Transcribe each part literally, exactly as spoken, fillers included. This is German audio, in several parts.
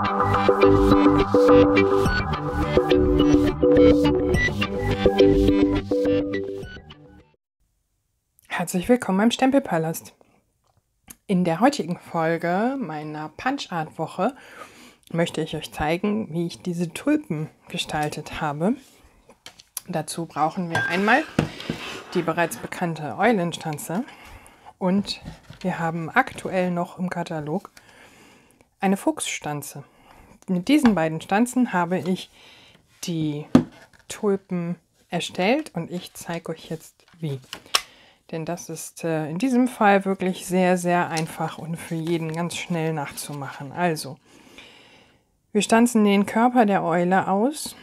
Herzlich willkommen beim Stempelpalast. In der heutigen Folge meiner Punch-Art-Woche möchte ich euch zeigen, wie ich diese Tulpen gestaltet habe. Dazu brauchen wir einmal die bereits bekannte Eulenstanze und wir haben aktuell noch im Katalog eine Fuchsstanze. Mit diesen beiden Stanzen habe ich die Tulpen erstellt und ich zeige euch jetzt wie. Denn das ist äh, in diesem Fall wirklich sehr, sehr einfach und für jeden ganz schnell nachzumachen. Also, wir stanzen den Körper der Eule aus.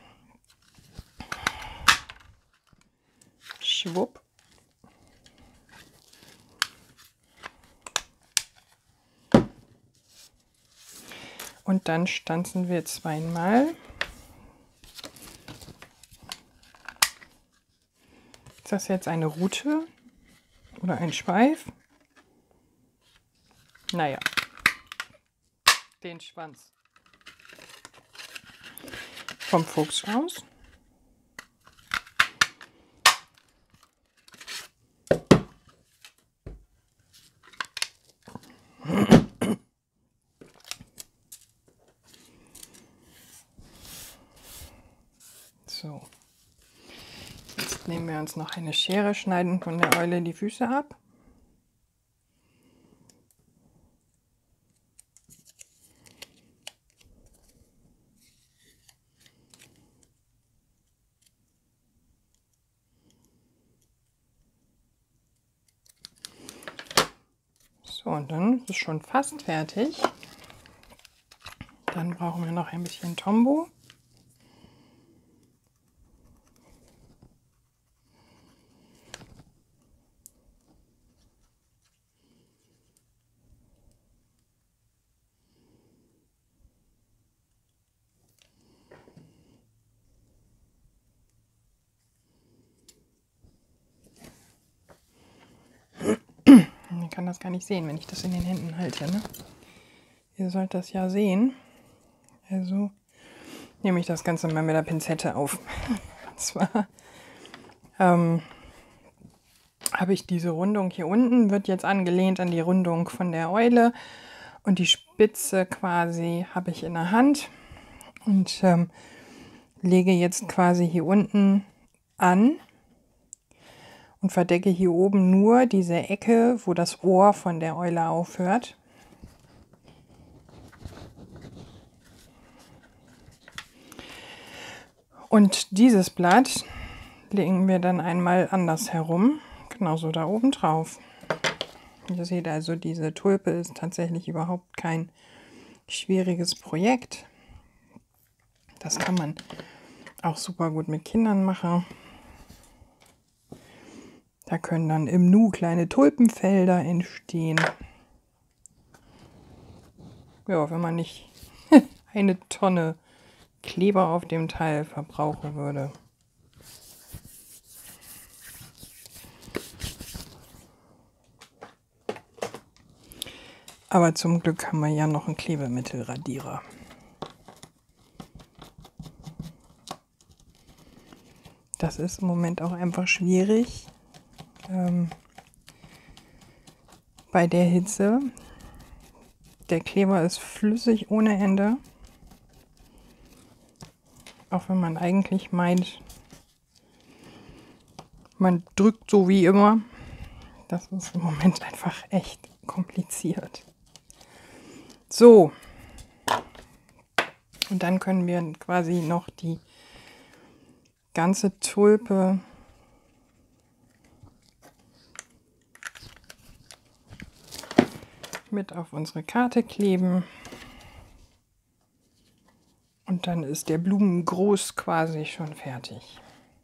Schwupp. Und dann stanzen wir zweimal. Ist das jetzt eine Rute oder ein Schweif? Naja, den Schwanz vom Fuchs aus. So. Jetzt nehmen wir uns noch eine Schere, schneiden von der Eule die Füße ab. So, und dann ist es schon fast fertig. Dann brauchen wir noch ein bisschen Tombow. Man kann das gar nicht sehen, wenn ich das in den Händen halte, ne? Ihr sollt das ja sehen. Also nehme ich das Ganze mal mit der Pinzette auf. Und zwar ähm, habe ich diese Rundung hier unten, wird jetzt angelehnt an die Rundung von der Eule. Und die Spitze quasi habe ich in der Hand. Und ähm, lege jetzt quasi hier unten an. Und verdecke hier oben nur diese Ecke, wo das Ohr von der Eule aufhört. Und dieses Blatt legen wir dann einmal anders herum, genauso da oben drauf. Ihr seht also, diese Tulpe ist tatsächlich überhaupt kein schwieriges Projekt. Das kann man auch super gut mit Kindern machen. Da können dann im Nu kleine Tulpenfelder entstehen. Ja, wenn man nicht eine Tonne Kleber auf dem Teil verbrauchen würde. Aber zum Glück haben wir ja noch einen Klebemittelradierer. Das ist im Moment auch einfach schwierig. Ähm, bei der Hitze. Der Kleber ist flüssig ohne Ende. Auch wenn man eigentlich meint, man drückt so wie immer. Das ist im Moment einfach echt kompliziert. So. Und dann können wir quasi noch die ganze Tulpe mit auf unsere Karte kleben. Und dann ist der Blumengruß quasi schon fertig.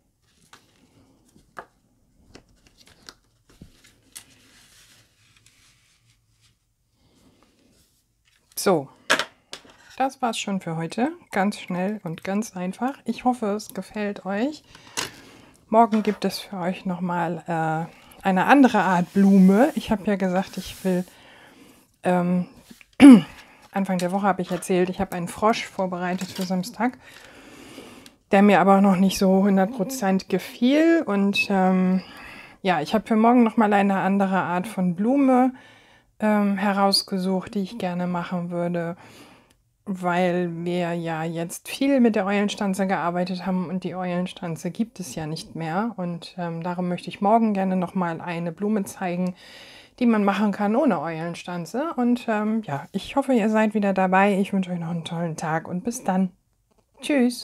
So, das war's schon für heute. Ganz schnell und ganz einfach. Ich hoffe, es gefällt euch. Morgen gibt es für euch nochmal äh, eine andere Art Blume. Ich habe ja gesagt, ich will ähm, Anfang der Woche habe ich erzählt, ich habe einen Frosch vorbereitet für Samstag, der mir aber noch nicht so hundert Prozent gefiel. Und ähm, ja, ich habe für morgen nochmal eine andere Art von Blume ähm, herausgesucht, die ich gerne machen würde, weil wir ja jetzt viel mit der Eulenstanze gearbeitet haben und die Eulenstanze gibt es ja nicht mehr. Und ähm, darum möchte ich morgen gerne nochmal eine Blume zeigen, die man machen kann ohne Eulenstanze. Und ähm, ja, ich hoffe, ihr seid wieder dabei. Ich wünsche euch noch einen tollen Tag und bis dann. Tschüss.